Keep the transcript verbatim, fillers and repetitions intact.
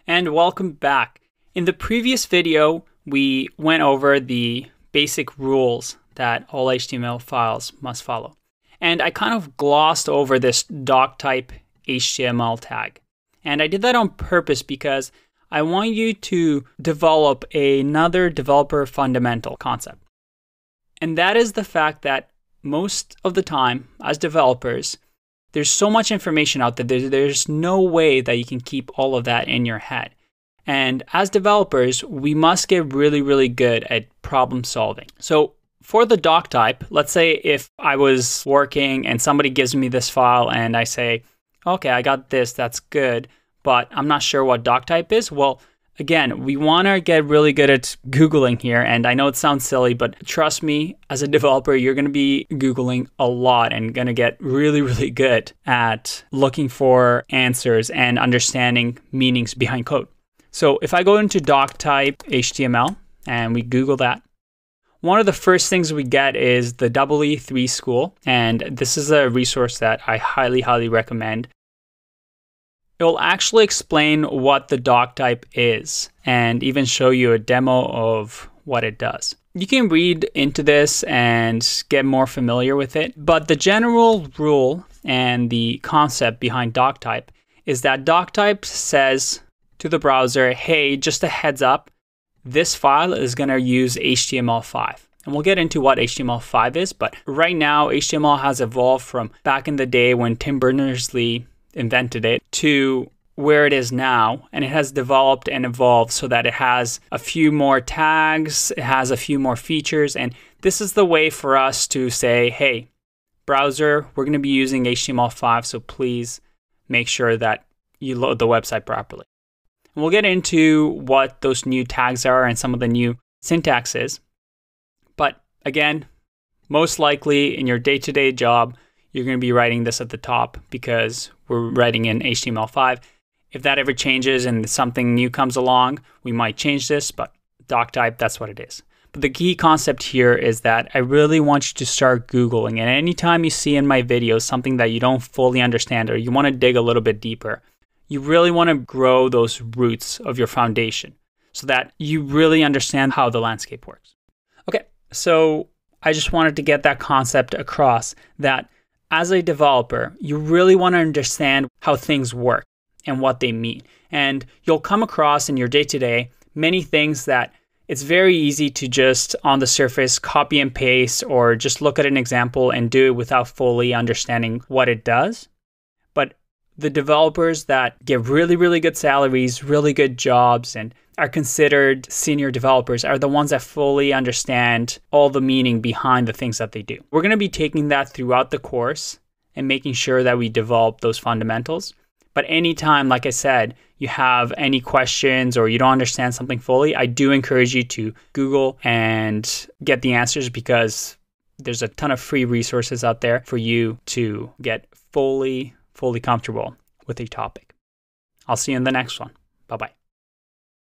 And welcome back. In the previous video, we went over the basic rules that all H T M L files must follow. And I kind of glossed over this doctype H T M L tag. And I did that on purpose because I want you to develop another developer fundamental concept. And that is the fact that most of the time, as developers, there's so much information out there, there's, there's no way that you can keep all of that in your head. And as developers, we must get really, really good at problem solving. So for the doctype, let's say if I was working and somebody gives me this file and I say, okay, I got this, that's good, but I'm not sure what doctype is. Well, again, we want to get really good at Googling here. And I know it sounds silly, but trust me, as a developer, you're going to be Googling a lot and going to get really, really good at looking for answers and understanding meanings behind code. So if I go into doctype H T M L and we Google that, one of the first things we get is the E E three School. And this is a resource that I highly, highly recommend. It will actually explain what the doctype is and even show you a demo of what it does. You can read into this and get more familiar with it, but the general rule and the concept behind doctype is that doctype says to the browser, hey, just a heads up, this file is going to use H T M L five. And we'll get into what H T M L five is, but right now H T M L has evolved from back in the day when Tim Berners-Lee invented it to where it is now, and it has developed and evolved so that it has a few more tags, it has a few more features, and this is the way for us to say, hey, browser, we're going to be using H T M L five, so please make sure that you load the website properly. And we'll get into what those new tags are and some of the new syntax is, but again, most likely in your day-to-day job, you're going to be writing this at the top because we're writing in H T M L five. If that ever changes and something new comes along, we might change this, but doctype, that's what it is. But the key concept here is that I really want you to start Googling. And anytime you see in my videos something that you don't fully understand or you want to dig a little bit deeper, you really want to grow those roots of your foundation so that you really understand how the landscape works. Okay, so I just wanted to get that concept across that as a developer, you really want to understand how things work and what they mean. And you'll come across in your day-to-day many things that it's very easy to just on the surface copy and paste or just look at an example and do it without fully understanding what it does. But the developers that get really, really good salaries, really good jobs, and are considered senior developers are the ones that fully understand all the meaning behind the things that they do. We're going to be taking that throughout the course and making sure that we develop those fundamentals. But anytime, like I said, you have any questions or you don't understand something fully, I do encourage you to Google and get the answers because there's a ton of free resources out there for you to get fully, fully comfortable with a topic. I'll see you in the next one. Bye-bye.